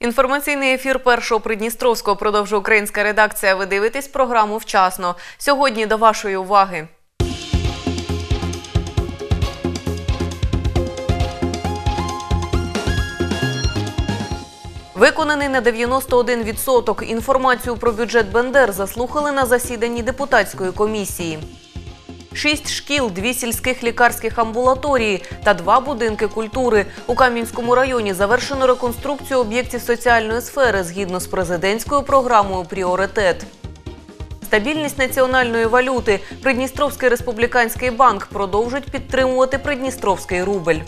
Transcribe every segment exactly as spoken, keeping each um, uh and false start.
Інформаційний ефір Першого Придністровського продовжує українська редакція. Ви дивитесь програму «Вчасно». Сьогодні до вашої уваги. Виконаний на дев'яносто один відсоток. Інформацію про бюджет Бендер заслухали на засіданні депутатської комісії. Шість шкіл, дві сільських лікарських амбулаторії та два будинки культури. У Кам'янському районі завершено реконструкцію об'єктів соціальної сфери згідно з президентською програмою «Пріоритет». Стабільність національної валюти. Придністровський республіканський банк продовжить підтримувати придністровський рубль.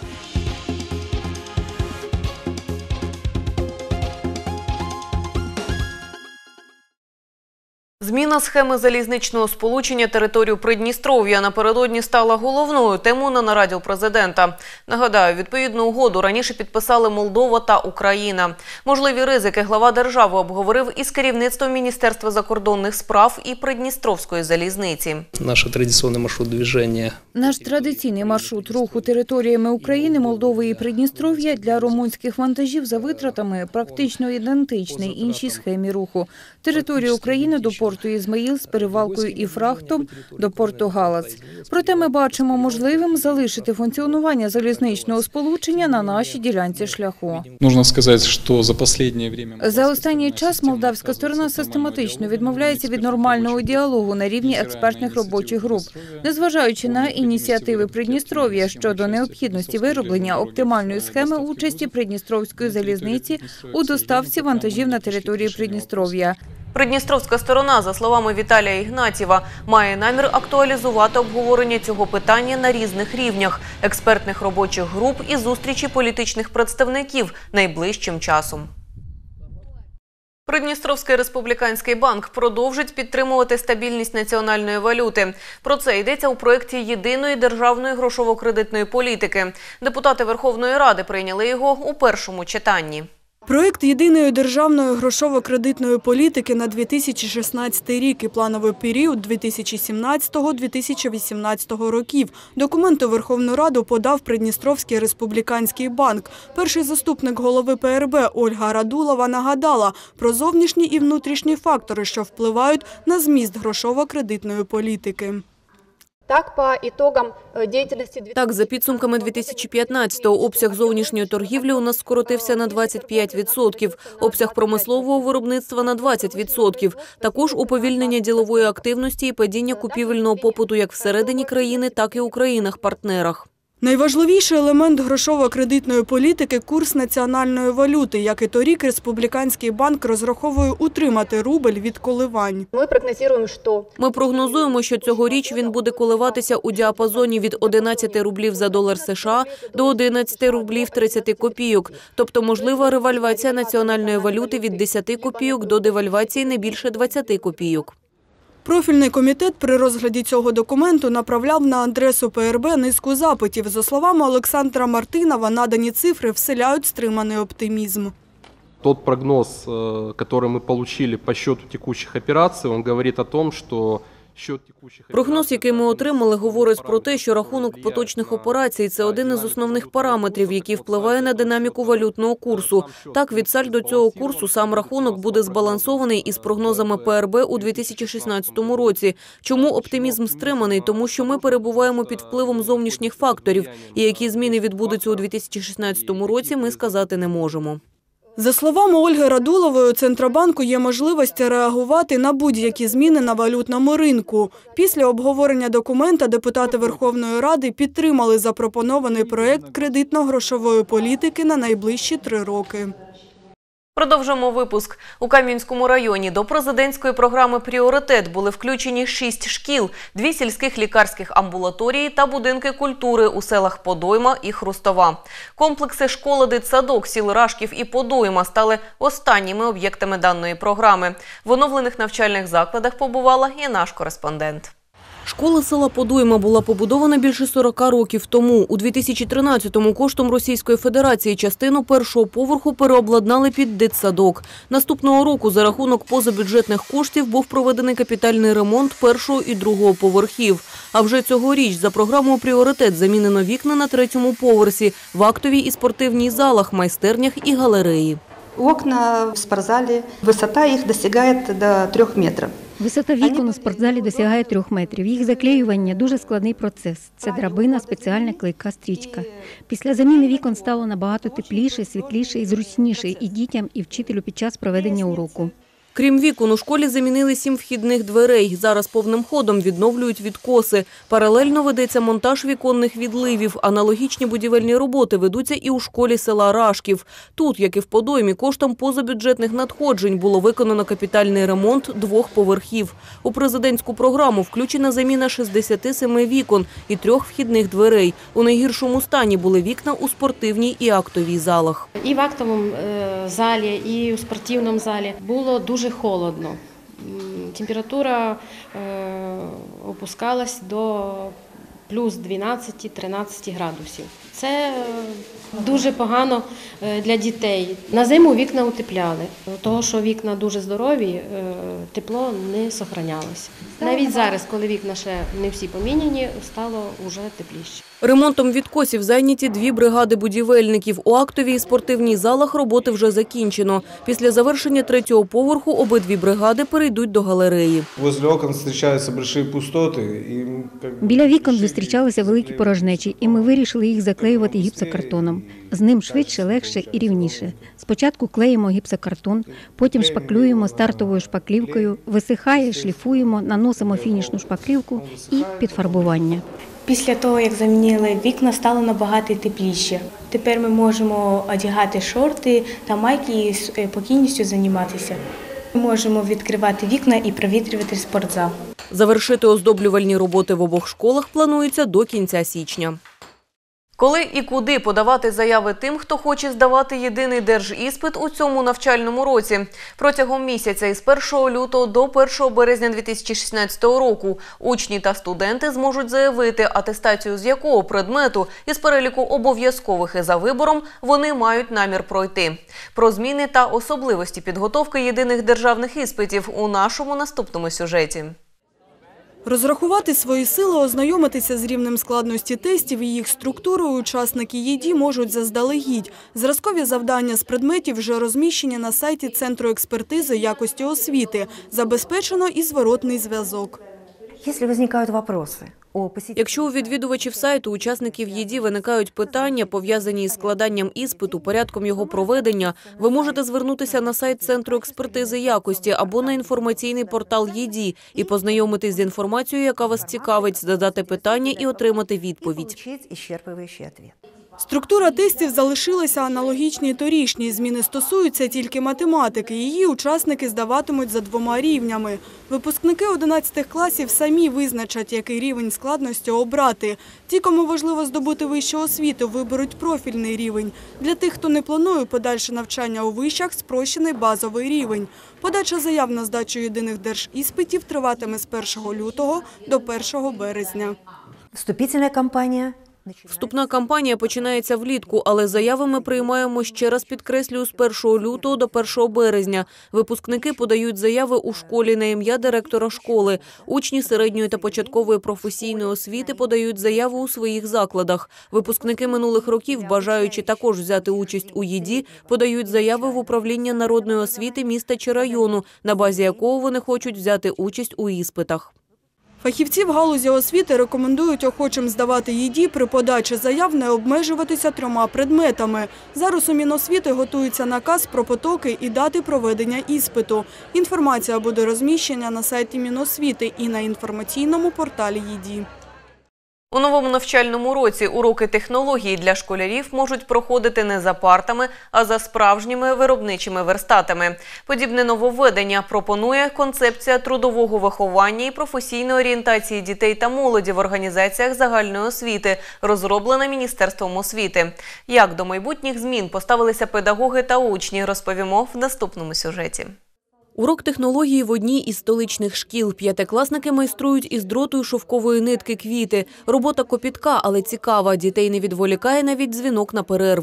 Зміна схеми залізничного сполучення територію Придністров'я напередодні стала головною темою на нараді у президента. Нагадаю, відповідну угоду раніше підписали Молдова та Україна. Можливі ризики глава держави обговорив із керівництвом Міністерства закордонних справ і Придністровської залізниці. Наш традиційний маршрут движення. Наш традиційний маршрут руху територіями України, Молдови і Придністров'я для румунських вантажів за витратами практично ідентичний іншій схемі руху. Територія України до порту Ізмаїл з перевалкою і фрахтом до порту Галац. Проте ми бачимо можливим залишити функціонування залізничного сполучення на нашій ділянці шляху. Нужно сказати, що за останнє время... За останній час молдавська сторона систематично відмовляється від нормального діалогу на рівні експертних робочих груп, незважаючи на ініціативи Придністров'я щодо необхідності вироблення оптимальної схеми участі Придністровської залізниці у доставці вантажів на території Придністров'я. Придністровська сторона, за словами Віталія Ігнатєва, має намір актуалізувати обговорення цього питання на різних рівнях – експертних робочих груп і зустрічі політичних представників найближчим часом. Придністровський республіканський банк продовжить підтримувати стабільність національної валюти. Про це йдеться у проєкті єдиної державної грошово-кредитної політики. Депутати Верховної Ради прийняли його у першому читанні. Проєкт єдиної державної грошово-кредитної політики на дві тисячі шістнадцятий рік і плановий період дві тисячі сімнадцятого - дві тисячі вісімнадцятого років. Документи Верховну Раду подав Придністровський республіканський банк. Перший заступник голови Пе Ер Бе Ольга Радулова нагадала про зовнішні і внутрішні фактори, що впливають на зміст грошово-кредитної політики. Так, за підсумками дві тисячі п'ятнадцятого обсяг зовнішньої торгівлі у нас скоротився на двадцять п'ять відсотків, обсяг промислового виробництва на двадцять відсотків. Також уповільнення ділової активності і падіння купівельного попиту як всередині країни, так і у країнах-партнерах. Найважливіший елемент грошово-кредитної політики – курс національної валюти. Як і торік, Республіканський банк розраховує утримати рубль від коливань. Ми прогнозуємо, що... Ми прогнозуємо, що цьогоріч він буде коливатися у діапазоні від одинадцяти рублів за долар США до одинадцяти рублів тридцяти копійок. Тобто можлива ревальвація національної валюти від десяти копійок до девальвації не більше двадцяти копійок. Профільний комітет при розгляді цього документу направляв на адресу Пе Ер Бе низку запитів. За словами Олександра Мартинова, надані цифри вселяють стриманий оптимізм. Тот прогноз, який ми отримали по счету текущих операцій, він говорить о том, що Прогноз, який ми отримали, говорить про те, що рахунок поточних операцій – це один із основних параметрів, який впливає на динаміку валютного курсу. Так, від сальдо цього курсу сам рахунок буде збалансований із прогнозами Пе Ер Бе у дві тисячі шістнадцятому році. Чому оптимізм стриманий? Тому що ми перебуваємо під впливом зовнішніх факторів, і які зміни відбудуться у дві тисячі шістнадцятому році, ми сказати не можемо. За словами Ольги Радулової, у Центробанку є можливість реагувати на будь-які зміни на валютному ринку. Після обговорення документа депутати Верховної Ради підтримали запропонований проєкт кредитно-грошової політики на найближчі три роки. Продовжуємо випуск. У Кам'янському районі до президентської програми «Пріоритет» були включені шість шкіл, дві сільських лікарських амбулаторії та будинки культури у селах Подойма і Хрустова. Комплекси школа-дитсадок сіл Рашків і Подойма стали останніми об'єктами даної програми. В оновлених навчальних закладах побувала і наш кореспондент. Школа села Подойма була побудована більше сорока років тому. У дві тисячі тринадцятому коштом Російської Федерації частину першого поверху переобладнали під дитсадок. Наступного року за рахунок позабюджетних коштів був проведений капітальний ремонт першого і другого поверхів. А вже цьогоріч за програмою «Пріоритет» замінено вікна на третьому поверсі, в актовій і спортивній залах, майстернях і галереї. Окна в спортзале, высота их достигает до трьох метров. Висота вікон у спортзалі досягає трьох метрів. Їх заклеювання – дуже складний процес. Це драбина, спеціальна клейка стрічка. Після заміни вікон стало набагато тепліше, світліше і зручніше і дітям, і вчителю під час проведення уроку. Крім вікон, у школі замінили сім вхідних дверей. Зараз повним ходом відновлюють відкоси. Паралельно ведеться монтаж віконних відливів. Аналогічні будівельні роботи ведуться і у школі села Рашків. Тут, як і в Подоймі, коштом позабюджетних надходжень було виконано капітальний ремонт двох поверхів. У президентську програму включена заміна шістдесят сім вікон і трьох вхідних дверей. У найгіршому стані були вікна у спортивній і актовій залах. І в актовому залі, і у спортивному залі було дуже Дуже холодно. Температура е, опускалась до плюс дванадцять-тринадцять градусів. Це дуже погано для дітей. На зиму вікна утепляли, тому що вікна дуже здорові, тепло не зберігалося. Навіть зараз, коли вікна ще не всі поміняні, стало вже тепліше. Ремонтом відкосів зайняті дві бригади будівельників. У актовій і спортивній залах роботи вже закінчено. Після завершення третього поверху обидві бригади перейдуть до галереї. Возле окон зустрічаються великі пустоти. Біля вікон зустрічалися великі порожнечі, і ми вирішили їх заклеювати гіпсокартоном. З ним швидше, легше і рівніше. Спочатку клеїмо гіпсокартон, потім шпаклюємо стартовою шпаклівкою, висихає, шліфуємо, наносимо фінішну шпаклівку і підфарбування. Після того, як замінили вікна, стало набагато тепліше. Тепер ми можемо одягати шорти та майки і спокійністю займатися. Ми можемо відкривати вікна і провітрювати спортзал. Завершити оздоблювальні роботи в обох школах планується до кінця січня. Коли і куди подавати заяви тим, хто хоче здавати єдиний держіспит у цьому навчальному році? Протягом місяця із першого лютого до першого березня дві тисячі шістнадцятого року учні та студенти зможуть заявити, атестацію з якого предмету із переліку обов'язкових і за вибором вони мають намір пройти. Про зміни та особливості підготовки єдиних державних іспитів у нашому наступному сюжеті. Розрахувати свої сили, ознайомитися з рівнем складності тестів і їх структурою учасники ЄДІ можуть заздалегідь. Зразкові завдання з предметів вже розміщені на сайті Центру експертизи якості освіти. Забезпечено і зворотний зв'язок. Якщо виникають питання, Якщо у відвідувачів сайту учасників ЄДІ виникають питання, пов'язані із складанням іспиту, порядком його проведення, ви можете звернутися на сайт Центру експертизи якості або на інформаційний портал ЄДІ і познайомитись з інформацією, яка вас цікавить, задати питання і отримати відповідь. Структура тестів залишилася аналогічній торішній. Зміни стосуються тільки математики. Її учасники здаватимуть за двома рівнями. Випускники одинадцятих класів самі визначать, який рівень складності обрати. Ті, кому важливо здобути вищу освіту, виберуть профільний рівень. Для тих, хто не планує подальше навчання у вишах, спрощений базовий рівень. Подача заяв на здачу єдиних держіспитів триватиме з першого лютого до першого березня. Вступительна кампанія. Вступна кампанія починається влітку, але заяви ми приймаємо, ще раз підкреслюю, з першого лютого до першого березня. Випускники подають заяви у школі на ім'я директора школи. Учні середньої та початкової професійної освіти подають заяви у своїх закладах. Випускники минулих років, бажаючи також взяти участь у ЄДІ, подають заяви в управління народної освіти міста чи району, на базі якого вони хочуть взяти участь у іспитах. Фахівці в галузі освіти рекомендують охочим здавати ЄДІ при подачі заяв не обмежуватися трьома предметами. Зараз у Міносвіти готується наказ про потоки і дати проведення іспиту. Інформація буде розміщена на сайті Міносвіти і на інформаційному порталі ЄДІ. У новому навчальному році уроки технології для школярів можуть проходити не за партами, а за справжніми виробничими верстатами. Подібне нововведення пропонує концепція трудового виховання і професійної орієнтації дітей та молоді в організаціях загальної освіти, розроблена Міністерством освіти. Як до майбутніх змін поставилися педагоги та учні, розповімо в наступному сюжеті. Урок технології в одній із столичних шкіл. П'ятикласники майструють із дроту і шовкової нитки квіти. Робота копітка, але цікава. Дітей не відволікає навіть дзвінок на перерву.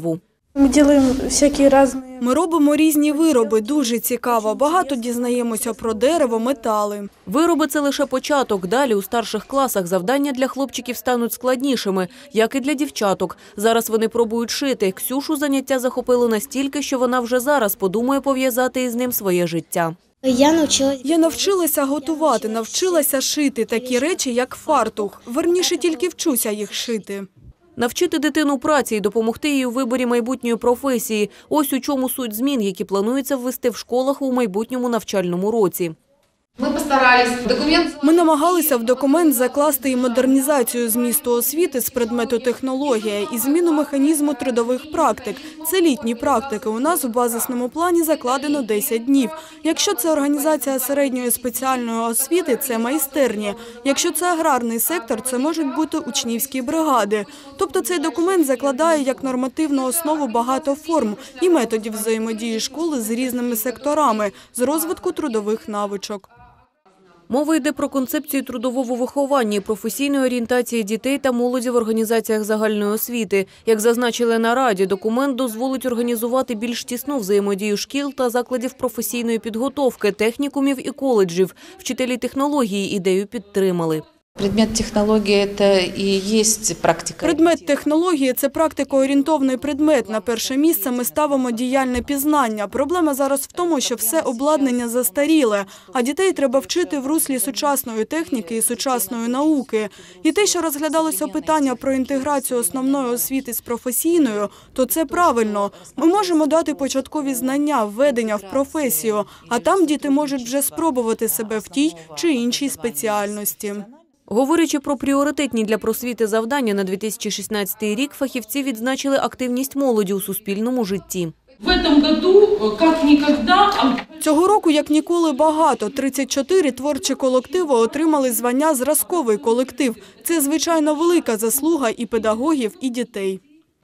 Ми робимо всякі різні. Ми робимо різні вироби, дуже цікаво. Багато дізнаємося про дерево, метали. Вироби – це лише початок. Далі у старших класах завдання для хлопчиків стануть складнішими, як і для дівчаток. Зараз вони пробують шити. Ксюшу заняття захопило настільки, що вона вже зараз подумає пов'язати із ним своє життя. Я навчилася. Я навчилася готувати, навчилася шити такі речі, як фартух. Верніше, тільки вчуся їх шити. Навчити дитину праці і допомогти їй у виборі майбутньої професії – ось у чому суть змін, які планується ввести в школах у майбутньому навчальному році. Ми постарались. Документ... Ми намагалися в документ закласти і модернізацію змісту освіти з предмету технологія і зміну механізму трудових практик. Це літні практики. У нас у базисному плані закладено десять днів. Якщо це організація середньої спеціальної освіти, це майстерні. Якщо це аграрний сектор, це можуть бути учнівські бригади. Тобто цей документ закладає як нормативну основу багато форм і методів взаємодії школи з різними секторами, з розвитку трудових навичок. Мова йде про концепцію трудового виховання і професійної орієнтації дітей та молоді в організаціях загальної освіти. Як зазначили на Раді, документ дозволить організувати більш тісну взаємодію шкіл та закладів професійної підготовки, технікумів і коледжів. Вчителі технології ідею підтримали. Предмет технології – це і є практика. Предмет технології – це практикоорієнтовний предмет. На перше місце ми ставимо діяльне пізнання. Проблема зараз в тому, що все обладнання застаріле, а дітей треба вчити в руслі сучасної техніки і сучасної науки. І те, що розглядалося питання про інтеграцію основної освіти з професійною, то це правильно. Ми можемо дати початкові знання, введення в професію, а там діти можуть вже спробувати себе в тій чи іншій спеціальності. Говорячи про пріоритетні для просвіти завдання на дві тисячі шістнадцятий рік, фахівці відзначили активність молоді у суспільному житті. Цього року, як ніколи, багато. тридцять чотири творчі колективи отримали звання «Зразковий колектив». Це, звичайно, велика заслуга і педагогів, і дітей.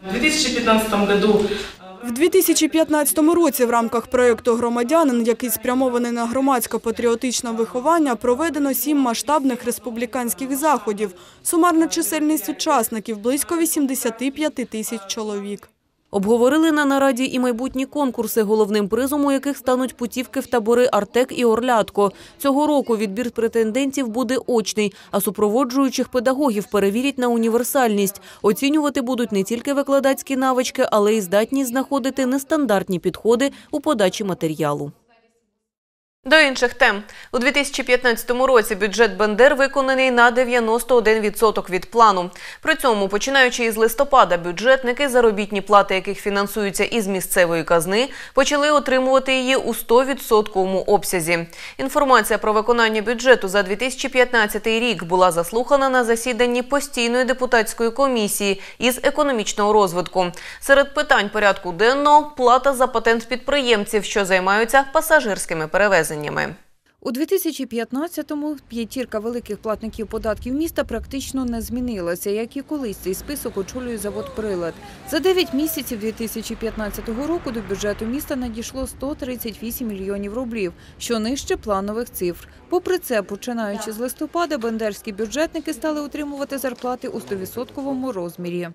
В дві тисячі п'ятнадцятому році в рамках проєкту «Громадянин», який спрямований на громадсько-патріотичне виховання, проведено сім масштабних республіканських заходів. Сумарна чисельність учасників – близько вісімдесят п'ять тисяч чоловік. Обговорили на нараді і майбутні конкурси, головним призом у яких стануть путівки в табори «Артек» і «Орлятко». Цього року відбір претендентів буде очний, а супроводжуючих педагогів перевірять на універсальність. Оцінювати будуть не тільки викладацькі навички, але й здатність знаходити нестандартні підходи у подачі матеріалу. До інших тем. У дві тисячі п'ятнадцятому році бюджет Бендер виконаний на дев'яносто один відсоток від плану. При цьому, починаючи із листопада, бюджетники, заробітні плати яких фінансуються із місцевої казни, почали отримувати її у сто відсотковому обсязі. Інформація про виконання бюджету за дві тисячі п'ятнадцятий рік була заслухана на засіданні постійної депутатської комісії із економічного розвитку. Серед питань порядку денного – плата за патент підприємців, що займаються пасажирськими перевезеннями. У дві тисячі п'ятнадцятому п'ятірка великих платників податків міста практично не змінилася, як і колись цей список очолює завод «Прилад». За дев'ять місяців дві тисячі п'ятнадцятого року до бюджету міста надійшло сто тридцять вісім мільйонів рублів, що нижче планових цифр. Попри це, починаючи з листопада, бендерські бюджетники стали отримувати зарплати у сто відсотковому розмірі.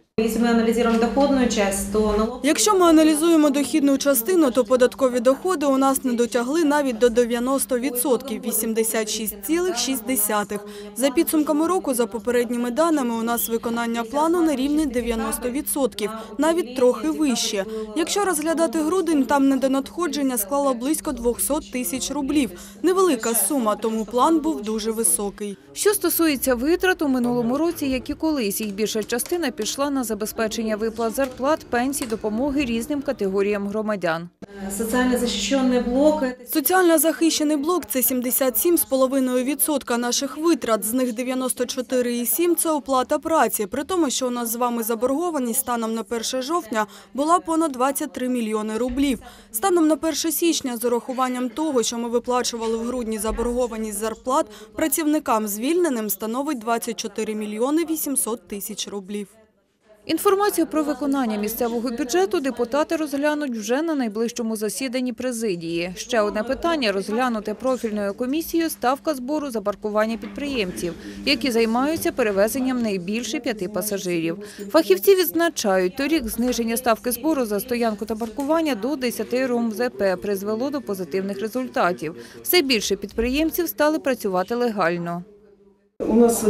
Якщо ми аналізуємо дохідну частину, то податкові доходи у нас не дотягли навіть до дев'яноста відсотків – вісімдесят шість цілих шість десятих. За підсумками року, за попередніми даними, у нас виконання плану на рівні дев'яноста відсотків, навіть трохи вище. Якщо розглядати грудень, там недонадходження склало близько двохсот тисяч рублів. Невелика сума, тому план був дуже високий. Що стосується витрат, у минулому році, як і колись, їх більша частина пішла на забезпечення виплат зарплат, пенсій, допомоги різним категоріям громадян. Соціально захищений блок – Соціально захищений блок – це сімдесят сім цілих п'ять десятих відсотка наших витрат, з них дев'яносто чотири цілих сім десятих – це оплата праці, при тому, що у нас з вами заборгованість станом на перше жовтня була понад двадцять три мільйони рублів. Станом на перше січня, з урахуванням того, що ми виплачували в грудні заборгованість зарплат, працівникам звільненим становить двадцять чотири мільйони вісімсот тисяч рублів. Інформацію про виконання місцевого бюджету депутати розглянуть вже на найближчому засіданні президії. Ще одне питання розглянуте профільною комісією – ставка збору за паркування підприємців, які займаються перевезенням найбільше п'яти пасажирів. Фахівці відзначають, торік зниження ставки збору за стоянку та паркування до десяти РУМЗП призвело до позитивних результатів. Все більше підприємців стали працювати легально. У нас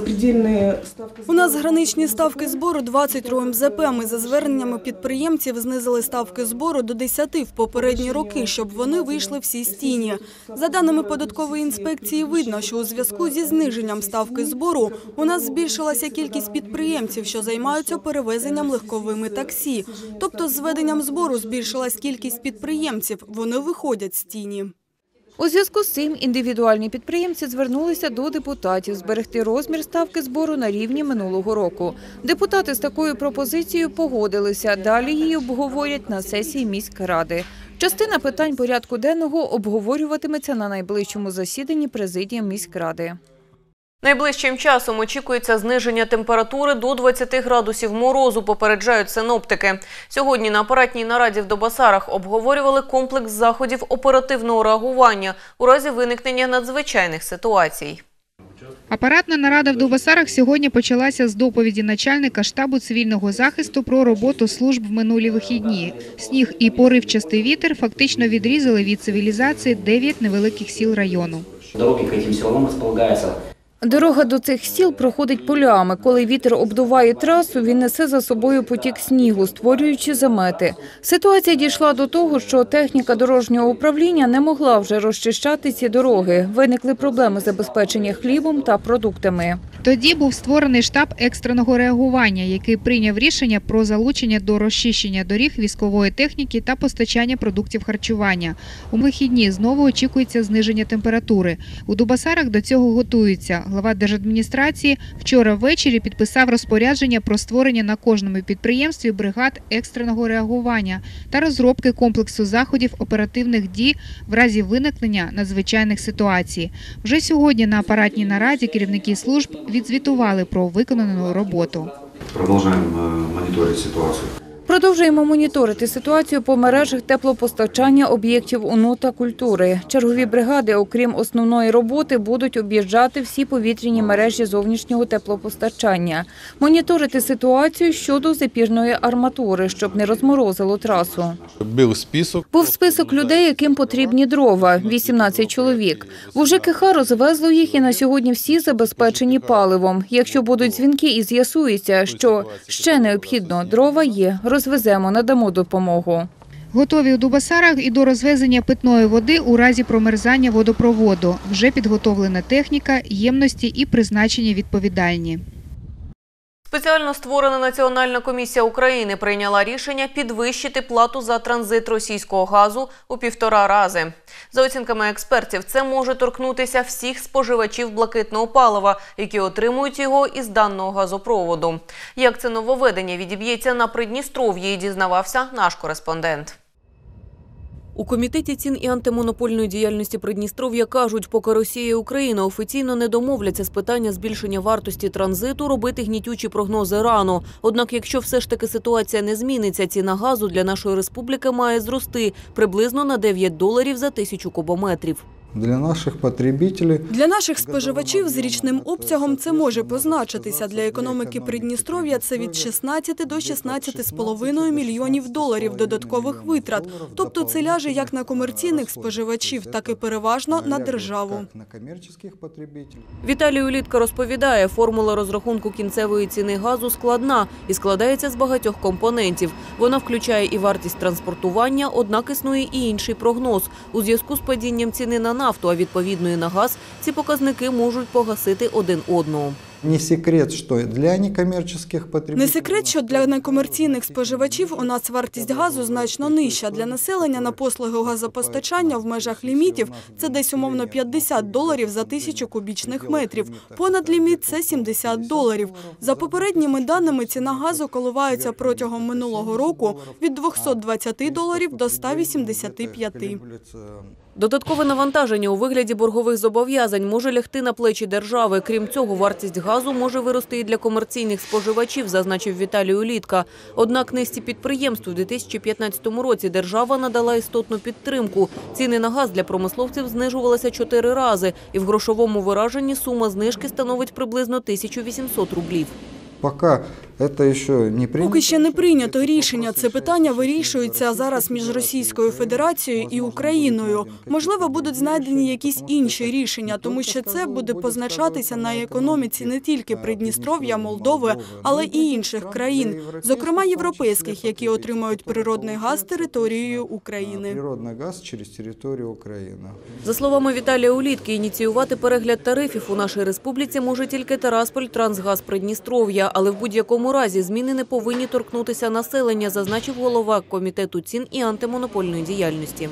У нас граничні ставки збору двадцять РУМЗП. Ми за зверненнями підприємців знизили ставки збору до десяти в попередні роки, щоб вони вийшли всі з тіні. За даними податкової інспекції, видно, що у зв'язку зі зниженням ставки збору у нас збільшилася кількість підприємців, що займаються перевезенням легковими таксі. Тобто з введенням збору збільшилась кількість підприємців, вони виходять з тіні. У зв'язку з цим індивідуальні підприємці звернулися до депутатів зберегти розмір ставки збору на рівні минулого року. Депутати з такою пропозицією погодилися. Далі її обговорять на сесії міськради. Частина питань порядку денного обговорюватиметься на найближчому засіданні президії міськради. Найближчим часом очікується зниження температури до двадцяти градусів морозу, попереджають синоптики. Сьогодні на апаратній нараді в Дубасарах обговорювали комплекс заходів оперативного реагування у разі виникнення надзвичайних ситуацій. Апаратна нарада в Дубасарах сьогодні почалася з доповіді начальника штабу цивільного захисту про роботу служб в минулі вихідні. Сніг і поривчастий вітер фактично відрізали від цивілізації дев'ять невеликих сіл району. Дороги к этим селам располагаются. Дорога до цих сіл проходить полями. Коли вітер обдуває трасу, він несе за собою потік снігу, створюючи замети. Ситуація дійшла до того, що техніка дорожнього управління не могла вже розчищати ці дороги. Виникли проблеми забезпечення хлібом та продуктами. Тоді був створений штаб екстреного реагування, який прийняв рішення про залучення до розчищення доріг військової техніки та постачання продуктів харчування. У вихідні знову очікується зниження температури. У Дубасарах до цього готуються. Глава держадміністрації вчора ввечері підписав розпорядження про створення на кожному підприємстві бригад екстреного реагування та розробки комплексу заходів оперативних дій в разі виникнення надзвичайних ситуацій. Вже сьогодні на апаратній нараді керівники служб відзвітували про виконану роботу. Продовжуємо моніторити ситуацію. Продовжуємо моніторити ситуацію по мережах теплопостачання об'єктів ОНУ та культури. Чергові бригади, окрім основної роботи, будуть об'їжджати всі повітряні мережі зовнішнього теплопостачання. Моніторити ситуацію щодо запірної арматури, щоб не розморозило трасу. Був список. Був список людей, яким потрібні дрова – вісімнадцять чоловік. В УЖКХ розвезло їх і на сьогодні всі забезпечені паливом. Якщо будуть дзвінки і з'ясується, що ще необхідно, дрова є, розвеземо, надамо допомогу. Готові у Дубасарах і до розвезення питної води у разі промерзання водопроводу. Вже підготовлена техніка, ємності і призначення відповідальні. Спеціально створена Національна комісія України прийняла рішення підвищити плату за транзит російського газу у півтора рази. За оцінками експертів, це може торкнутися всіх споживачів блакитного палива, які отримують його із даного газопроводу. Як це нововведення відіб'ється на Придністров'ї, дізнавався наш кореспондент. У Комітеті цін і антимонопольної діяльності Придністров'я кажуть, поки Росія і Україна офіційно не домовляться з питання збільшення вартості транзиту, робити гнітючі прогнози рано. Однак, якщо все ж таки ситуація не зміниться, ціна газу для нашої республіки має зрости приблизно на дев'ять доларів за тисячу кубометрів. Для наших потребителів Для наших споживачів з річним обсягом це може позначитися. Для економіки Придністров'я це від шістнадцяти до шістнадцяти з половиною мільйонів доларів додаткових витрат. Тобто це ляже як на комерційних споживачів, так і переважно на державу. Віталій Улітка розповідає, формула розрахунку кінцевої ціни газу складна і складається з багатьох компонентів. Вона включає і вартість транспортування, однак існує і інший прогноз. У зв'язку з падінням ціни на нафту, а відповідно і на газ, ці показники можуть погасити один одного. Не секрет, що для некомерційних потребителів... Не секрет, що для некомерційних споживачів у нас вартість газу значно нижча. Для населення на послуги газопостачання в межах лімітів це десь умовно п'ятдесят доларів за тисячу кубічних метрів. Понад ліміт – це сімдесят доларів. За попередніми даними, ціна газу коливається протягом минулого року від двохсот двадцяти доларів до ста вісімдесяти п'яти. Додаткове навантаження у вигляді боргових зобов'язань може лягти на плечі держави. Крім цього, вартість газу може вирости і для комерційних споживачів, зазначив Віталій Улітка. Однак низці підприємств у дві тисячі п'ятнадцятому році держава надала істотну підтримку. Ціни на газ для промисловців знижувалися чотири рази, і в грошовому вираженні сума знижки становить приблизно тисячу вісімсот рублів. Пока это ще не прийнято. Поки ще не прийнято рішення. Це питання вирішується зараз між Російською Федерацією і Україною. Можливо, будуть знайдені якісь інші рішення, тому що це буде позначатися на економіці не тільки Придністров'я, Молдови, але і інших країн, зокрема європейських, які отримують природний газ територією України. Природний газ через територію України. За словами Віталія Улітки, ініціювати перегляд тарифів у нашій республіці може тільки Тарасполь Трансгаз Придністров'я, але в будь-якому разі зміни не повинні торкнутися населення, зазначив голова Комітету цін і антимонопольної діяльності.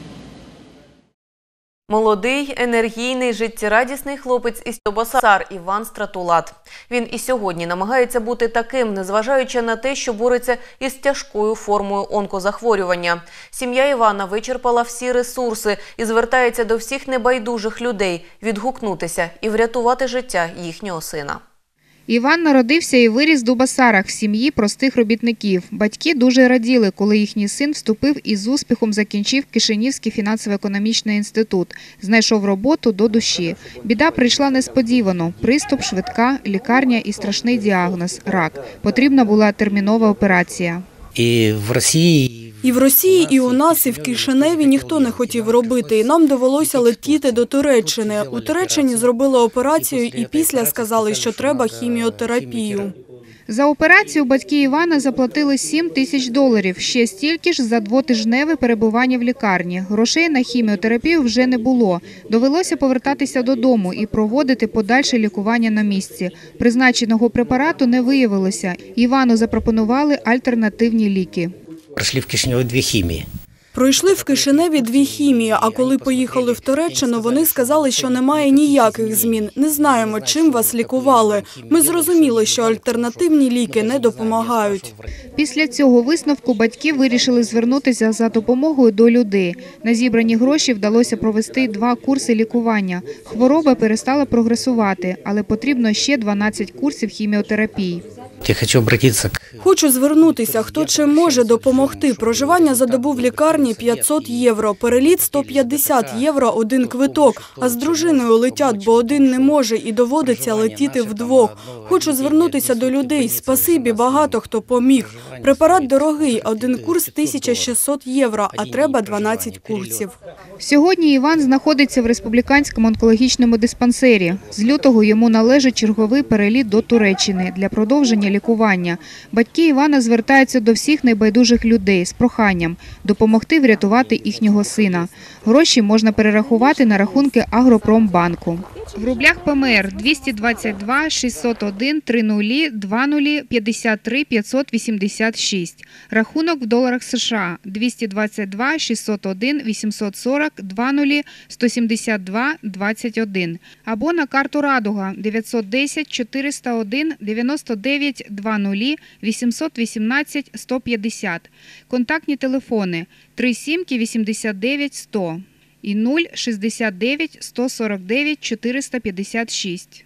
Молодий, енергійний, життєрадісний хлопець із Тобасар Іван Стратулат. Він і сьогодні намагається бути таким, незважаючи на те, що бореться із тяжкою формою онкозахворювання. Сім'я Івана вичерпала всі ресурси і звертається до всіх небайдужих людей відгукнутися і врятувати життя їхнього сина. Іван народився і виріс в Дубасарах в сім'ї простих робітників. Батьки дуже раділи, коли їхній син вступив і з успіхом закінчив Кишинівський фінансово-економічний інститут. Знайшов роботу до душі. Біда прийшла несподівано. Приступ, швидка, лікарня і страшний діагноз – рак. Потрібна була термінова операція. І в Росії... І в Росії, і у нас, і в Кишиневі ніхто не хотів робити. І нам довелося летіти до Туреччини. У Туреччині зробили операцію і після сказали, що треба хіміотерапію. За операцію батьки Івана заплатили сім тисяч доларів, ще стільки ж за двотижневе перебування в лікарні. Грошей на хіміотерапію вже не було. Довелося повертатися додому і проводити подальше лікування на місці. Призначеного препарату не виявилося. Івану запропонували альтернативні ліки. Пройшли в Кишиневі дві хімії. Пройшли в Кишиневі дві хімії, а коли поїхали в Туреччину, вони сказали, що немає ніяких змін. Не знаємо, чим вас лікували. Ми зрозуміли, що альтернативні ліки не допомагають. Після цього висновку батьки вирішили звернутися за допомогою до людей. На зібрані гроші вдалося провести два курси лікування. Хвороба перестала прогресувати, але потрібно ще дванадцять курсів хіміотерапії. Я хочу обратитися к... Хочу звернутися, хто чим може допомогти. Проживання за добу в лікарні п'ятсот євро, переліт сто п'ятдесят євро, один квиток. А з дружиною летять, бо один не може і доводиться летіти вдвох. Хочу звернутися до людей. Спасибі, багато хто поміг. Препарат дорогий, один курс тисяча шістсот євро, а треба дванадцять курсів. Сьогодні Іван знаходиться в республіканському онкологічному диспансері. З лютого йому належить черговий переліт до Туреччини для продовження лікування. Батьки Івана звертаються до всіх небайдужих людей з проханням допомогти врятувати їхнього сина. Гроші можна перерахувати на рахунки Агропромбанку. В рублях ПМР двісті двадцять два шістсот один тридцять двадцять п'ятдесят три п'ятсот вісімдесят шість. Рахунок в доларах США двісті двадцять два шістсот один вісімсот сорок двадцять сто сімдесят два двадцять один. Або на карту Радуга дев'ятсот десять чотириста один дев'яносто дев'ять двадцять вісімсот вісімнадцять сто п'ятдесят. Контактні телефони три сімки вісімдесят дев'ять сто і нуль шістдесят дев'ять сто сорок дев'ять чотириста п'ятдесят шість.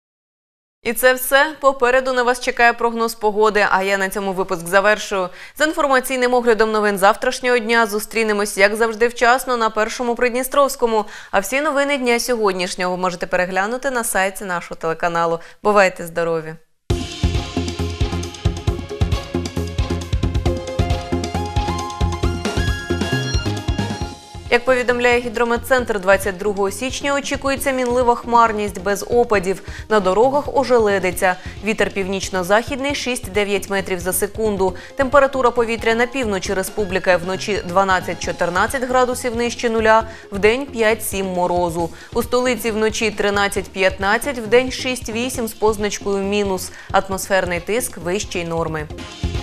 І це все. Попереду на вас чекає прогноз погоди, а я на цьому випуск завершую. З інформаційним оглядом новин завтрашнього дня зустрінемось, як завжди, вчасно на Першому Придністровському. А всі новини дня сьогоднішнього ви можете переглянути на сайті нашого телеканалу. Бувайте здорові! Як повідомляє Гідрометцентр, двадцять другого січня очікується мінлива хмарність без опадів. На дорогах ожеледиться. Вітер північно-західний шість-дев'ять метрів за секунду. Температура повітря на півночі республіки вночі дванадцять-чотирнадцять градусів нижче нуля, вдень п'ять-сім морозу. У столиці вночі тринадцять-п'ятнадцять, вдень шість-вісім з позначкою мінус. Атмосферний тиск вищий норми.